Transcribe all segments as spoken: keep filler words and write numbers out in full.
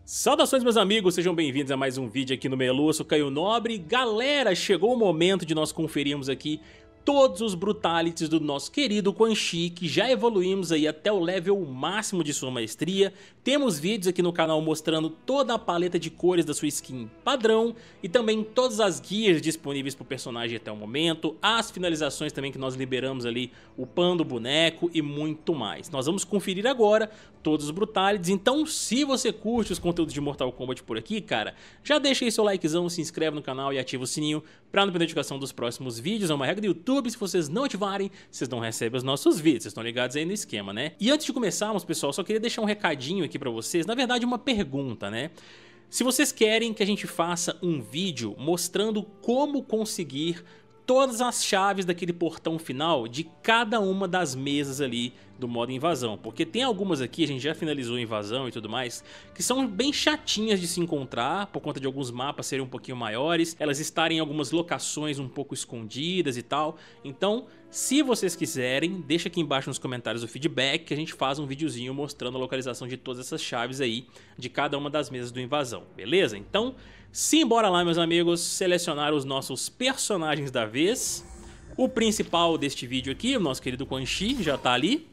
Saudações, meus amigos, sejam bem-vindos a mais um vídeo aqui no Melu. Eu sou Caio Nobre. Galera, chegou o momento de nós conferirmos aqui todos os brutalities do nosso querido Quan Chi, que já evoluímos aí até o level máximo de sua maestria. Temos vídeos aqui no canal mostrando toda a paleta de cores da sua skin padrão e também todas as guias disponíveis para o personagem até o momento, as finalizações também que nós liberamos ali, upando o boneco e muito mais. Nós vamos conferir agora todos os brutalities, então se você curte os conteúdos de Mortal Kombat por aqui, cara, já deixa aí seu likezão, se inscreve no canal e ativa o sininho para não perder a notificação dos próximos vídeos. É uma regra do YouTube, se vocês não ativarem, vocês não recebem os nossos vídeos, vocês estão ligados aí no esquema, né? E antes de começarmos, pessoal, só queria deixar um recadinho aqui pra vocês, na verdade uma pergunta, né? Se vocês querem que a gente faça um vídeo mostrando como conseguir todas as chaves daquele portão final de cada uma das mesas ali do modo invasão, porque tem algumas aqui, a gente já finalizou a invasão e tudo mais, que são bem chatinhas de se encontrar por conta de alguns mapas serem um pouquinho maiores, elas estarem em algumas locações um pouco escondidas e tal. Então, se vocês quiserem, deixa aqui embaixo nos comentários o feedback que a gente faz um videozinho mostrando a localização de todas essas chaves aí de cada uma das mesas do invasão, beleza? Então, simbora lá, meus amigos, selecionar os nossos personagens da vez. O principal deste vídeo aqui, o nosso querido Quan Chi, já tá ali.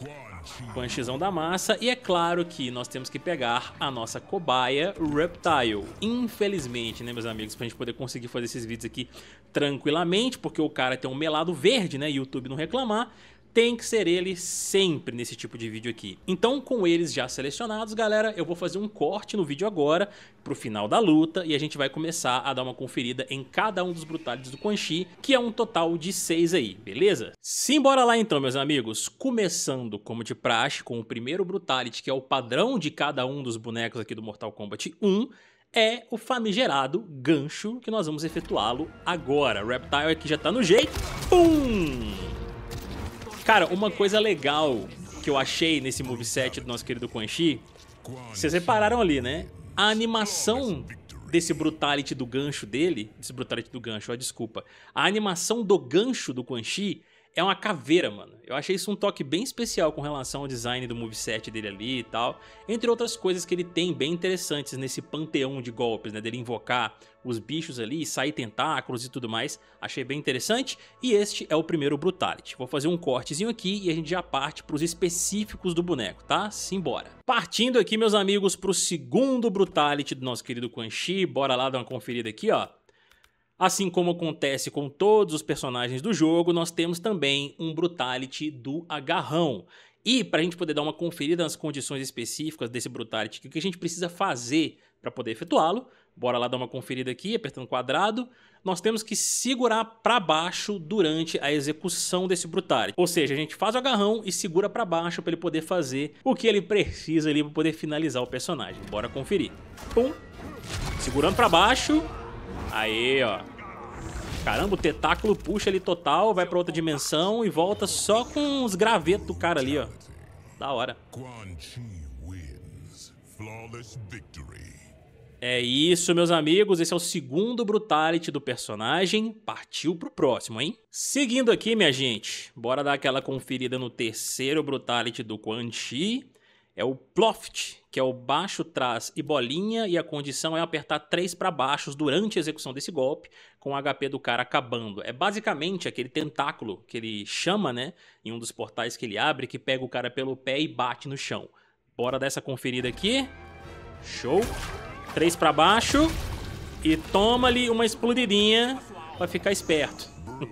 Quan Chizão da massa. E é claro que nós temos que pegar a nossa cobaia Reptile. Infelizmente, né, meus amigos, pra gente poder conseguir fazer esses vídeos aqui tranquilamente, porque o cara tem um melado verde, né, YouTube não reclamar, tem que ser ele sempre nesse tipo de vídeo aqui. Então, com eles já selecionados, galera, eu vou fazer um corte no vídeo agora pro final da luta e a gente vai começar a dar uma conferida em cada um dos brutalities do Quan Chi, que é um total de seis aí, beleza? Simbora lá então, meus amigos, começando como de praxe com o primeiro brutality, que é o padrão de cada um dos bonecos aqui do Mortal Kombat um, é o famigerado gancho, que nós vamos efetuá-lo agora. O Reptile aqui já tá no jeito. Pum! Cara, uma coisa legal que eu achei nesse moveset do nosso querido Quan Chi, vocês repararam ali, né? A animação desse brutality do gancho dele, desse brutality do gancho, ó, desculpa. A animação do gancho do Quan Chi é uma caveira, mano. Eu achei isso um toque bem especial com relação ao design do moveset dele ali e tal. Entre outras coisas que ele tem bem interessantes nesse panteão de golpes, né? Dele invocar os bichos ali e sair tentáculos e tudo mais. Achei bem interessante. E este é o primeiro brutality. Vou fazer um cortezinho aqui e a gente já parte para os específicos do boneco, tá? Simbora. Partindo aqui, meus amigos, para o segundo brutality do nosso querido Quan Chi. Bora lá dar uma conferida aqui, ó. Assim como acontece com todos os personagens do jogo, nós temos também um brutality do agarrão. E para a gente poder dar uma conferida nas condições específicas desse brutality, o que a gente precisa fazer para poder efetuá-lo, bora lá dar uma conferida aqui, apertando quadrado, nós temos que segurar para baixo durante a execução desse brutality. Ou seja, a gente faz o agarrão e segura para baixo para ele poder fazer o que ele precisa ali para poder finalizar o personagem. Bora conferir. Pum. Segurando para baixo. Aí, ó. Caramba, o tentáculo puxa ali total, vai pra outra dimensão e volta só com os gravetos do cara ali, ó. Da hora. É isso, meus amigos. Esse é o segundo brutality do personagem. Partiu pro próximo, hein? Seguindo aqui, minha gente, bora dar aquela conferida no terceiro brutality do Quan Chi. É o Ploft, que é o baixo, trás e bolinha, e a condição é apertar três para baixo durante a execução desse golpe, com o H P do cara acabando. É basicamente aquele tentáculo que ele chama, né, em um dos portais que ele abre, que pega o cara pelo pé e bate no chão. Bora dar essa conferida aqui. Show. Três para baixo e toma ali uma explodidinha para ficar esperto.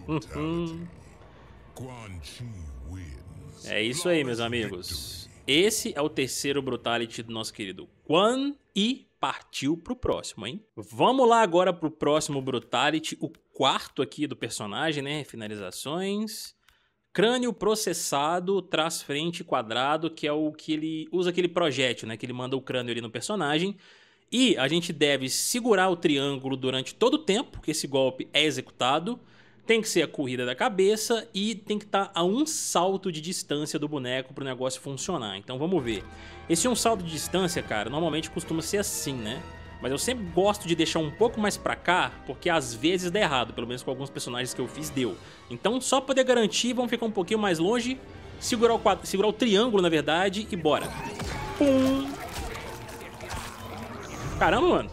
É isso aí, meus amigos. Esse é o terceiro brutality do nosso querido Quan e partiu pro próximo, hein? Vamos lá agora pro próximo brutality, o quarto aqui do personagem, né? Finalizações. Crânio processado, trás frente quadrado, que é o que ele usa aquele projétil, né? Que ele manda o crânio ali no personagem. E a gente deve segurar o triângulo durante todo o tempo que esse golpe é executado. Tem que ser a corrida da cabeça e tem que estar a um salto de distância do boneco para o negócio funcionar. Então vamos ver. Esse um salto de distância, cara, normalmente costuma ser assim, né? Mas eu sempre gosto de deixar um pouco mais pra cá, porque às vezes dá errado. Pelo menos com alguns personagens que eu fiz, deu. Então só para poder garantir, vamos ficar um pouquinho mais longe. Segurar o, quadro, segurar o triângulo, na verdade, e bora. Pum! Caramba, mano.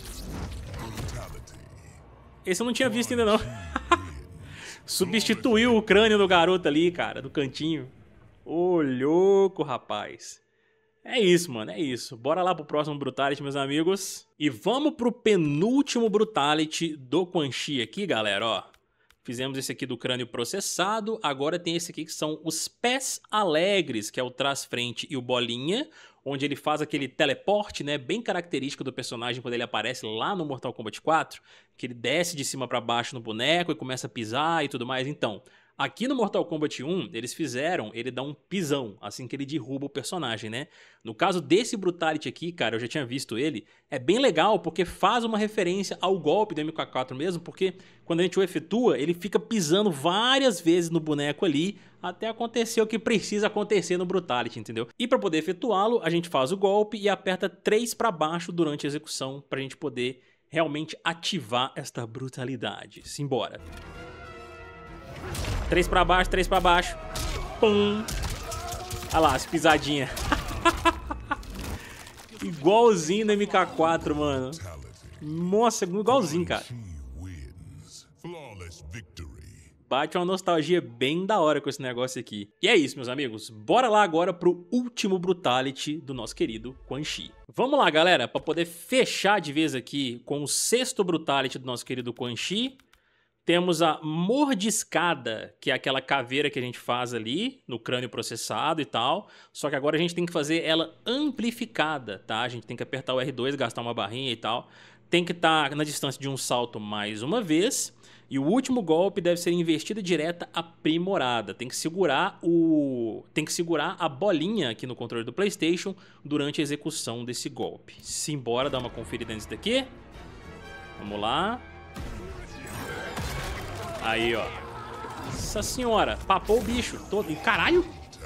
Esse eu não tinha visto ainda, não. Substituiu o crânio do garoto ali, cara, do cantinho. Ô, louco, rapaz. É isso, mano, é isso. Bora lá pro próximo Brutality, meus amigos. E vamos pro penúltimo Brutality do Quan Chi aqui, galera, ó. Fizemos esse aqui do crânio processado, agora tem esse aqui que são os pés alegres, que é o trás-frente e o bolinha, onde ele faz aquele teleporte, né, bem característico do personagem quando ele aparece lá no Mortal Kombat quatro, que ele desce de cima pra baixo no boneco e começa a pisar e tudo mais. Então, aqui no Mortal Kombat um, eles fizeram ele dar um pisão, assim que ele derruba o personagem, né? No caso desse Brutality aqui, cara, eu já tinha visto ele, é bem legal porque faz uma referência ao golpe do M K quatro mesmo, porque quando a gente o efetua, ele fica pisando várias vezes no boneco ali, até acontecer o que precisa acontecer no Brutality, entendeu? E para poder efetuá-lo, a gente faz o golpe e aperta três para baixo durante a execução, pra gente poder realmente ativar esta brutalidade. Simbora! Três pra baixo, três pra baixo. Pum. Olha lá, as pisadinhas. Igualzinho no M K quatro, mano. Nossa, igualzinho, cara. Bate uma nostalgia bem da hora com esse negócio aqui. E é isso, meus amigos. Bora lá agora pro último Brutality do nosso querido Quan Chi. Vamos lá, galera, pra poder fechar de vez aqui com o sexto Brutality do nosso querido Quan Chi. Temos a mordiscada, que é aquela caveira que a gente faz ali no crânio processado e tal. Só que agora a gente tem que fazer ela amplificada, tá? A gente tem que apertar o R dois, gastar uma barrinha e tal. Tem que estar na distância de um salto mais uma vez. E o último golpe deve ser investida direta aprimorada. Tem que segurar o... tem que segurar a bolinha aqui no controle do PlayStation durante a execução desse golpe. Simbora dar uma conferida nisso daqui. Vamos lá. Aí, ó. Nossa senhora, papou o bicho todo. E caralho!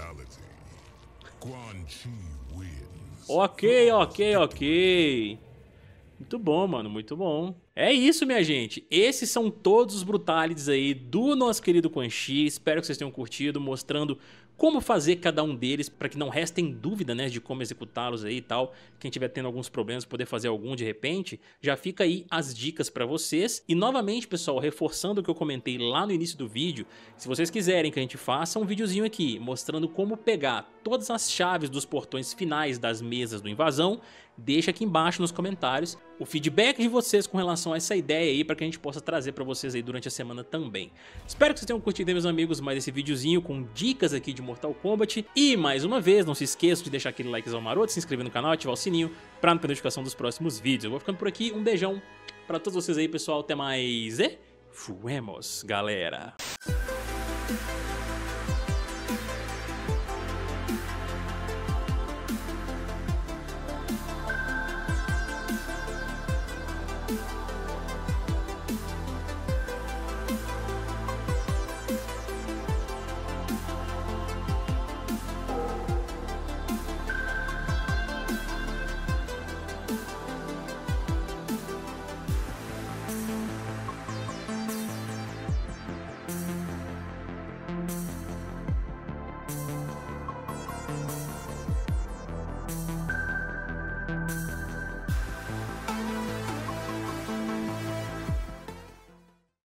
Ok, ok, ok. Muito bom, mano, muito bom. É isso, minha gente. Esses são todos os Brutalities aí do nosso querido Quan Chi. Espero que vocês tenham curtido, mostrando como fazer cada um deles, para que não restem dúvida, né, de como executá-los aí e tal. Quem tiver tendo alguns problemas, poder fazer algum de repente, já fica aí as dicas para vocês. E novamente, pessoal, reforçando o que eu comentei lá no início do vídeo, se vocês quiserem que a gente faça um videozinho aqui, mostrando como pegar todas as chaves dos portões finais das mesas do Invasão, deixa aqui embaixo nos comentários o feedback de vocês com relação a essa ideia aí, para que a gente possa trazer para vocês aí durante a semana também. Espero que vocês tenham curtido, meus amigos, mais esse videozinho com dicas aqui de Mortal Kombat. E mais uma vez, não se esqueça de deixar aquele likezão maroto, se inscrever no canal, ativar o sininho para não perder notificação dos próximos vídeos. Eu vou ficando por aqui, um beijão para todos vocês aí, pessoal, até mais e fuemos, galera!